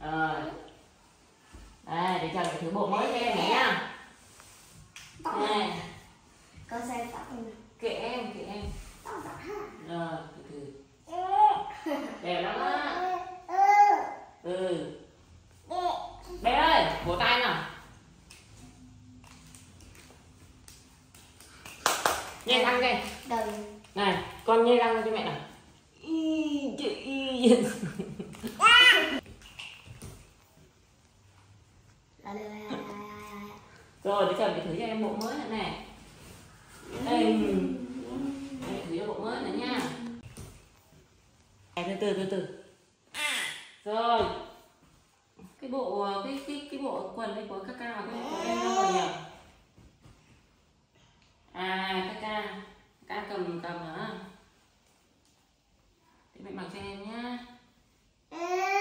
Rồi. Đây, để chờ thử bộ mới cho em này nhá. Này. Con xem tóc này. Kệ em. Tóc giả ha. Rồi, từ đẹp lắm á. Bé ơi, vỗ tay nào. Nhe răng đây. Này, con nhe răng cho mẹ nào. Rồi, để chờ để thử cho em bộ mới nữa này. Đây, thử cho bộ mới nữa nha. Từ từ. Rồi. Cái bộ quần đây của Kaka và cái bộ của em đâu rồi nhỉ? À, Kaka cầm hả? Để mẹ mặc cho em nhá.